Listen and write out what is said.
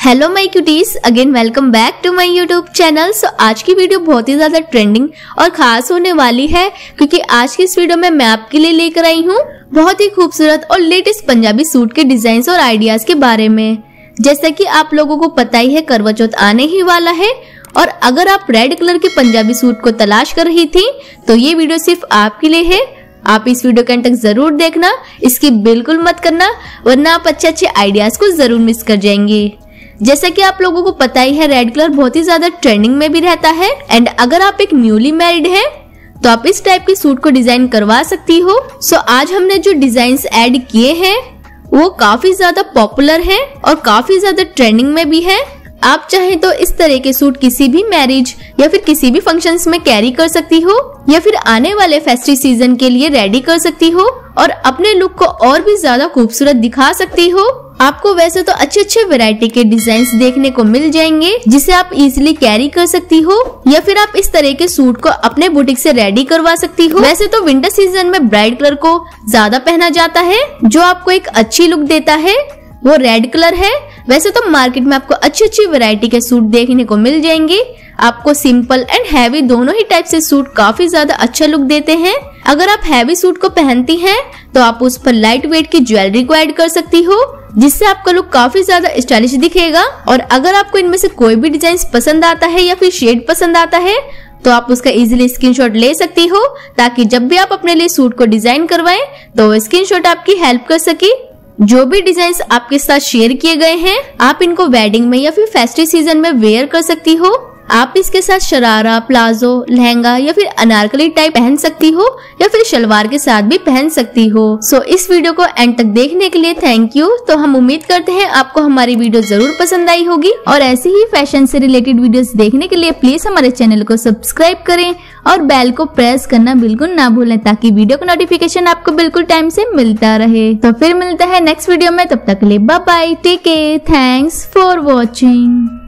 Hello my cuties, again welcome back to my YouTube channel. So आज की video बहुत ही ज्यादा ट्रेंडिंग और खास होने वाली है क्योंकि आज की इस वीडियो में मैं आपके लिए लेकर आई हूँ बहुत ही खूबसूरत और लेटेस्ट पंजाबी सूट के डिजाइन और आइडियाज के बारे में। जैसा कि आप लोगों को पता ही है, करवा चौथ आने ही वाला है और अगर आप रेड कलर के पंजाबी सूट को तलाश कर रही थी तो ये वीडियो सिर्फ आपके लिए है। आप इस वीडियो के अंत तक जरूर देखना, इसकी बिल्कुल मत करना वरना आप अच्छे आइडियाज को जरूर मिस कर जाएंगे। जैसा कि आप लोगों को पता ही है, रेड कलर बहुत ही ज्यादा ट्रेंडिंग में भी रहता है एंड अगर आप एक न्यूली मैरिड है तो आप इस टाइप के सूट को डिजाइन करवा सकती हो। सो आज हमने जो डिजाइन्स ऐड किए हैं वो काफी ज्यादा पॉपुलर है और काफी ज्यादा ट्रेंडिंग में भी है। आप चाहें तो इस तरह के सूट किसी भी मैरिज या फिर किसी भी फंक्शंस में कैरी कर सकती हो या फिर आने वाले फेस्टिव सीजन के लिए रेडी कर सकती हो और अपने लुक को और भी ज्यादा खूबसूरत दिखा सकती हो। आपको वैसे तो अच्छे वैरायटी के डिजाइन्स देखने को मिल जाएंगे जिसे आप इजीली कैरी कर सकती हो या फिर आप इस तरह के सूट को अपने बुटीक से रेडी करवा सकती हो। वैसे तो विंटर सीजन में ब्राइट कलर को ज्यादा पहना जाता है, जो आपको एक अच्छी लुक देता है वो रेड कलर है। वैसे तो मार्केट में आपको अच्छी वैरायटी के सूट देखने को मिल जाएंगे। आपको सिंपल एंड हैवी दोनों ही टाइप से सूट काफी ज्यादा अच्छा लुक देते हैं। अगर आप हैवी सूट को पहनती हैं तो आप उस पर लाइट वेट की ज्वेलरी को ऐड कर सकती हो जिससे आपका लुक काफी ज्यादा स्टाइलिश दिखेगा। और अगर आपको इनमें से कोई भी डिजाइन पसंद आता है या फिर शेड पसंद आता है तो आप उसका इजीली स्क्रीनशॉट ले सकती हो ताकि जब भी आप अपने लिए सूट को डिजाइन करवाएं तो वो स्क्रीनशॉट आपकी हेल्प कर सके। जो भी डिजाइन्स आपके साथ शेयर किए गए हैं आप इनको वेडिंग में या फिर फेस्टिव सीजन में वेयर कर सकती हो। आप इसके साथ शरारा, प्लाजो, लहंगा या फिर अनारकली टाइप पहन सकती हो या फिर शलवार के साथ भी पहन सकती हो। सो इस वीडियो को एंड तक देखने के लिए थैंक यू। तो हम उम्मीद करते हैं आपको हमारी वीडियो जरूर पसंद आई होगी और ऐसे ही फैशन से रिलेटेड वीडियोस देखने के लिए प्लीज हमारे चैनल को सब्सक्राइब करें और बेल को प्रेस करना बिल्कुल ना भूलें ताकि वीडियो का नोटिफिकेशन आपको बिल्कुल टाइम से मिलता रहे। तो फिर मिलता है नेक्स्ट वीडियो में, तब तक के लिए bye bye, take care, thanks for watching.